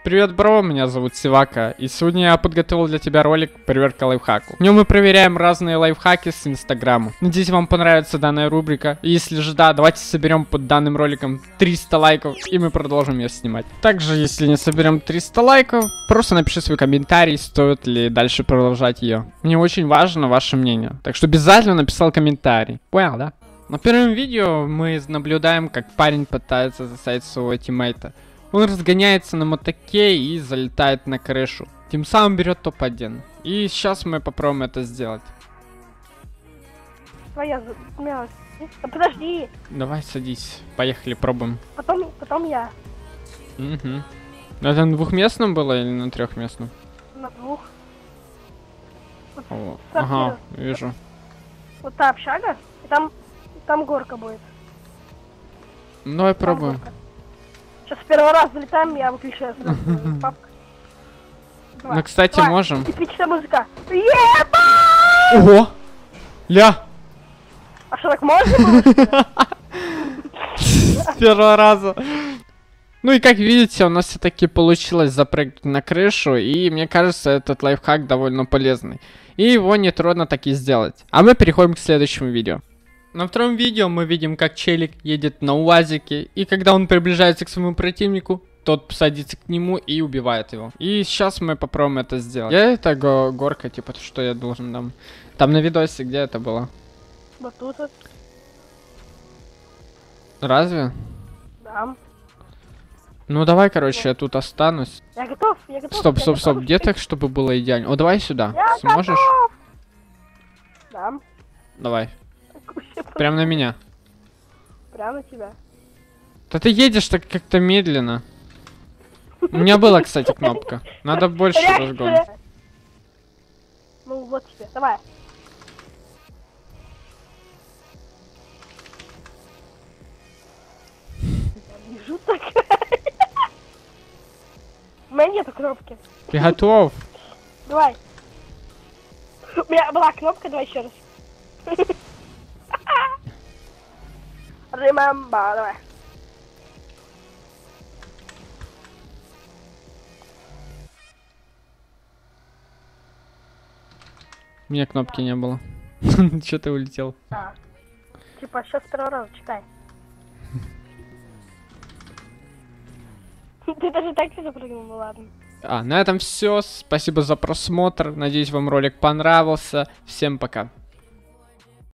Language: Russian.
Привет, бро, меня зовут Сивака, и сегодня я подготовил для тебя ролик «Проверка лайфхаку». В нем мы проверяем разные лайфхаки с Инстаграма. Надеюсь, вам понравится данная рубрика, и если же да, давайте соберем под данным роликом 300 лайков, и мы продолжим ее снимать. Также, если не соберем 300 лайков, просто напиши свой комментарий, стоит ли дальше продолжать ее. Мне очень важно ваше мнение, так что обязательно написал комментарий. Понял, да? На первом видео мы наблюдаем, как парень пытается засадить своего тиммейта. Он разгоняется на мотоке и залетает на крышу. Тем самым берет топ-1. И сейчас мы попробуем это сделать. Твоя смелость. Да подожди. Давай садись. Поехали, пробуем. Потом я. Угу. Это на двухместном было или на трехместном? На двух. Вот, О, ага, вижу. Вот та общага, и там горка будет. Ну, давай пробуем. Сейчас в первый раз залетаем, я выключаю папку. Ну, кстати, можем. Типичная музыка. Еба! Ого! Ля! А что, так можно было? С первого раза. Ну и как видите, у нас все-таки получилось запрыгнуть на крышу, и мне кажется, этот лайфхак довольно полезный. И его нетрудно таки сделать. А мы переходим к следующему видео. На втором видео мы видим, как челик едет на УАЗике, и когда он приближается к своему противнику, тот садится к нему и убивает его. И сейчас мы попробуем это сделать. Где это горка, типа, что я должен там? Там на видосе, где это было? Вот тут вот. Разве? Да. Ну давай, короче, я тут останусь. Я готов. Стоп, где так, чтобы было идеально? О, давай сюда. Я Сможешь? готов. Да. Давай. Прям на меня. Прямо на тебя. Да ты едешь так как-то медленно. У меня была, кстати, кнопка. Надо больше разгон. Ну вот тебе, давай. Я вижу такая. У меня нету кнопки. Ты готов? Давай. У меня была кнопка, давай еще раз. Remember, давай. У меня кнопки не было. Че ты улетел? Да. Типа, сейчас второй раз читай. Ты даже так все запрыгнул, ну ладно. На этом все. Спасибо за просмотр. Надеюсь, вам ролик понравился. Всем пока.